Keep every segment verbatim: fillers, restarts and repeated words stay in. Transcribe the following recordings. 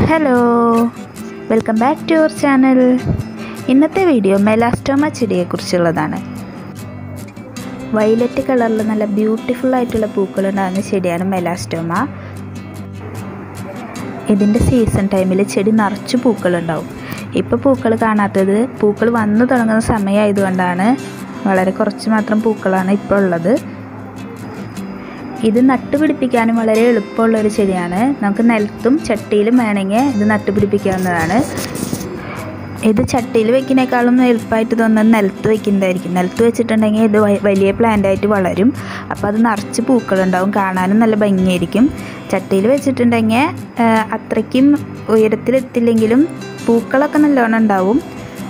Hello, welcome back to our channel. ഇന്നത്തെ video melastoma ചെടിയെക്കുറിച്ചുള്ളതാണ്. Violet കളറിൽ നല്ല ബ്യൂട്ടിഫുൾ ആയിട്ടുള്ള പൂക്കളുണ്ടാകുന്ന ചെടിയാണ് മെലാസ്റ്റോമ. ഇതിൻ്റെ സീസൺ ടൈമിൽ ചെടി നിറച്ച് പൂക്കളുണ്ടാവും. ഇപ്പോൾ പൂക്കൾ കാണാത്തത് പൂക്കൾ വന്നു തുടങ്ങുന്ന സമയമായതുകൊണ്ടാണ്. വളരെ കുറച്ച് മാത്രം പൂക്കളാണ് ഇപ്പോൾ ഉള്ളത്. ഇത് നട്ടുപിടിപ്പിക്കാനും വളരെ എളുപ്പമുള്ളൊരു ചെടിയാണ്. നമുക്ക് നിലത്തും ചട്ടിയിലും വേണമെങ്കിൽ ഇത് നട്ടുപിടിപ്പിക്കാവുന്നതാണ്. ഇത് ചട്ടിയിൽ വെക്കുന്നേക്കാളും എളുപ്പമായിട്ട് തോന്നുന്നത് നിലത്ത് വെക്കുന്നതായിരിക്കും. നിലത്ത് വെച്ചിട്ടുണ്ടെങ്കിൽ ഇത് വലിയ പ്ലാന്റായിട്ട് വളരും. അപ്പോൾ അത് നിറച്ച് പൂക്കളുണ്ടാവും, കാണാനും നല്ല ഭംഗിയായിരിക്കും. ചട്ടിയിൽ വെച്ചിട്ടുണ്ടെങ്കിൽ അത്രയ്ക്കും ഉയരത്തിലെത്തില്ലെങ്കിലും പൂക്കളൊക്കെ നല്ലോണം ഉണ്ടാവും.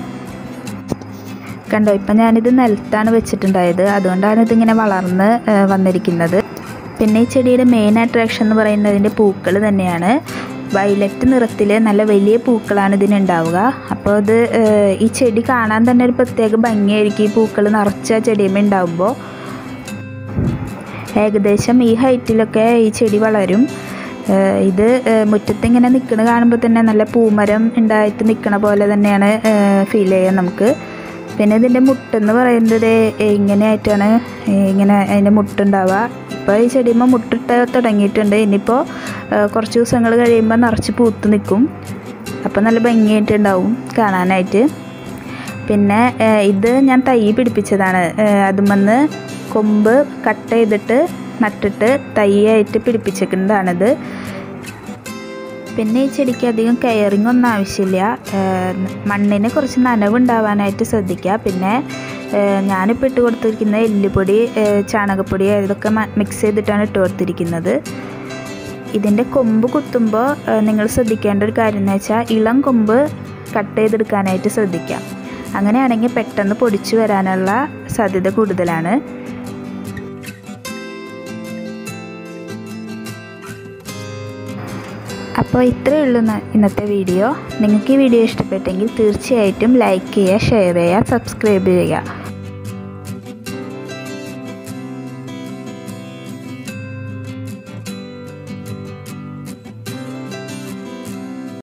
കണ്ടോ, ഇപ്പം ഞാനിത് നിലത്താണ് വെച്ചിട്ടുണ്ടായത്, അതുകൊണ്ടാണ് ഇതിങ്ങനെ വളർന്ന് വന്നിരിക്കുന്നത്. പിന്നെ ഈ ചെടിയുടെ മെയിൻ അട്രാക്ഷൻ എന്ന് പറയുന്നതിൻ്റെ പൂക്കൾ തന്നെയാണ്. വയലറ്റ് നിറത്തിൽ നല്ല വലിയ പൂക്കളാണ് ഇതിനുണ്ടാവുക. അപ്പോൾ അത് ഈ ചെടി കാണാൻ തന്നെ ഒരു പ്രത്യേക ഭംഗിയായിരിക്കും. ഈ പൂക്കൾ നിറച്ച ചെടിയുമ്പോൾ ഉണ്ടാവുമ്പോൾ ഏകദേശം ഈ ഹൈറ്റിലൊക്കെ ഈ ചെടി വളരും. ഇത് മുറ്റത്ത് ഇങ്ങനെ നിൽക്കണ കാണുമ്പോൾ തന്നെ നല്ല പൂമരം ഉണ്ടായിട്ട് നിൽക്കണ പോലെ തന്നെയാണ് ഫീൽ ചെയ്യുക നമുക്ക്. പിന്നെ ഇതിൻ്റെ മുട്ടെന്ന് പറയുന്നത് ഇങ്ങനെയായിട്ടാണ് ഇങ്ങനെ അതിൻ്റെ മുട്ടുണ്ടാവുക. ഇപ്പോൾ ഈ ചെടിയുമ്പോൾ മുട്ടിട്ട് തുടങ്ങിയിട്ടുണ്ട്. ഇനിയിപ്പോൾ കുറച്ച് ദിവസങ്ങൾ കഴിയുമ്പോൾ നിറച്ച് പൂത്ത് നിൽക്കും. അപ്പോൾ നല്ല ഭംഗിയായിട്ടുണ്ടാവും കാണാനായിട്ട്. പിന്നെ ഇത് ഞാൻ തൈ പിടിപ്പിച്ചതാണ്. അതുമെന്ന് കൊമ്പ് കട്ട് ചെയ്തിട്ട് നട്ടിട്ട് തൈയായിട്ട് പിടിപ്പിച്ചിട്ടുണ്ടാണിത്. പിന്നെ ഈ ചെടിക്ക് അധികം കെയറിങ് ഒന്നും ആവശ്യമില്ല. മണ്ണിന് കുറച്ച് നനവുണ്ടാവാനായിട്ട് ശ്രദ്ധിക്കുക. പിന്നെ ഞാനിപ്പോൾ ഇട്ട് കൊടുത്തിരിക്കുന്ന എല്ലുപൊടി, ചാണകപ്പൊടി ഇതൊക്കെ മിക്സ് ചെയ്തിട്ടാണ് ഇട്ട് കൊടുത്തിരിക്കുന്നത്. ഇതിൻ്റെ കൊമ്പ് കുത്തുമ്പോൾ നിങ്ങൾ ശ്രദ്ധിക്കേണ്ട ഒരു കാര്യം എന്ന് വെച്ചാൽ ഇളം കൊമ്പ് കട്ട് ചെയ്തെടുക്കാനായിട്ട് ശ്രദ്ധിക്കാം. അങ്ങനെയാണെങ്കിൽ പെട്ടെന്ന് പൊടിച്ചു വരാനുള്ള സാധ്യത കൂടുതലാണ്. അപ്പോൾ ഇത്രയേ ഉള്ളൂ ഇന്നത്തെ വീഡിയോ. നിങ്ങൾക്ക് ഈ വീഡിയോ ഇഷ്ടപ്പെട്ടെങ്കിൽ തീർച്ചയായിട്ടും ലൈക്ക് ചെയ്യുക, ഷെയർ ചെയ്യുക, സബ്സ്ക്രൈബ് ചെയ്യുക.